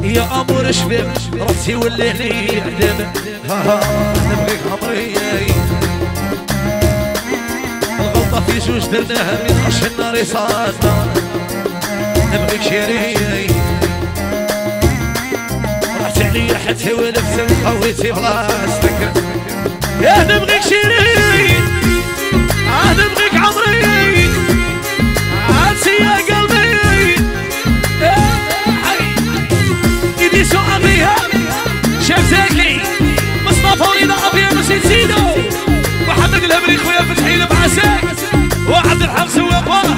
يا امور شباب راسي ولا لي عدم نبغيك عمري الغلطة في جوج درناها من خش النار صادنا نبغيك شيري رحت عليا حتى ولفت خويتي بلاصتك يا نبغيك شيري نبغيك عمري عاسي يا قلبي ايدي سوء فيها شيف زكي مصطفى وليد عافية نسيت زيدو محمد الهبري خويا فتحي بعساك وعبد الحق سواقه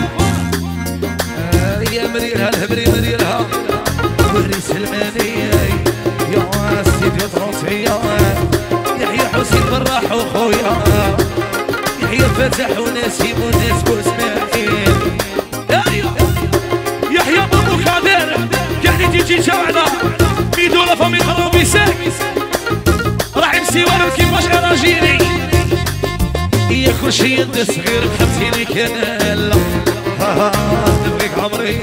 يا مريرها الهبري مريرها وري سلماني يا سيدي تروسي يحيى حسين براح وخويا يحيى فتح ونسيم وناس واسماعيل يحيى بابو كادر يعني تيجي شوعنا ميدو لفامي خرابي ساك راح يمسي ورد كيفاش اراجيني يا كل شي انت صغير خمسيني كان نبغيك عمري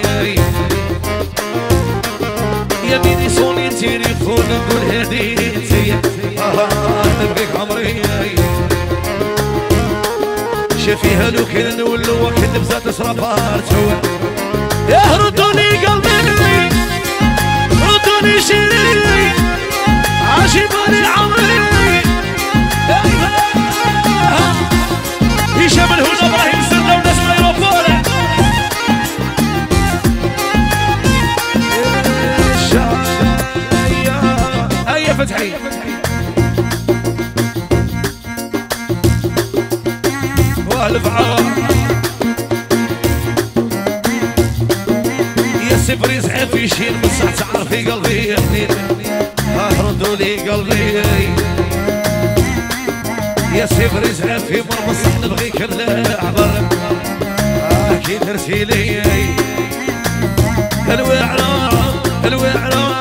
يا بيني صوني تليفون نقول هديتي نبغيك عمري شافيها لو كان نولو وقت بزاد صرفات يا ردوني قلبي ردوني شيري عاجبني عمري هشام الهنا ابراهيم سرنا وناس الايروبور هيا فتحي والفعار يا سفر يزعل في شيء بصح تعرفي قلبي يا حنين ردوا لي قلبي يا سفر يزعل في مر بصح نبغيك بلا عبر اكيد ترسيلي الوعرة الوعرة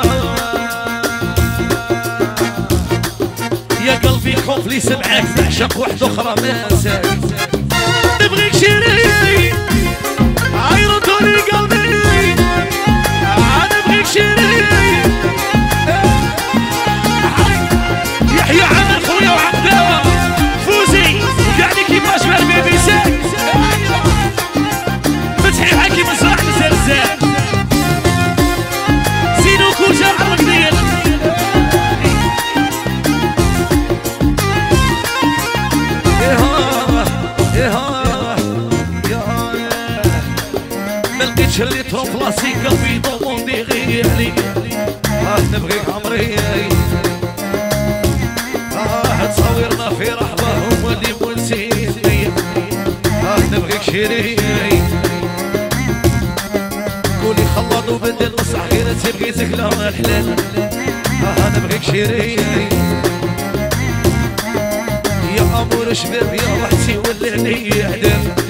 يا قلبي خوف لي سمعك تعشق وحده اخرى ما انساك نبغيك شيري عيرتوني قلبي نبغيك شيري يحيى عامر خويا وعبدالله فوزي يعني كيفاش بالبيبي ساك فتحي حكي مسرح مسرزاك زينو كل شهر مقدير ملقيتش اللي تروح راسي قلبي ضموني غيري نبغيك عمري تصورنا في رحبة هما اللي مونسيني نبغيك شيري قولي خلط وبدل بصح غير تبقيتك لا الحلال نبغيك شيري يا امور شباب يا وحدي ولا لي عدم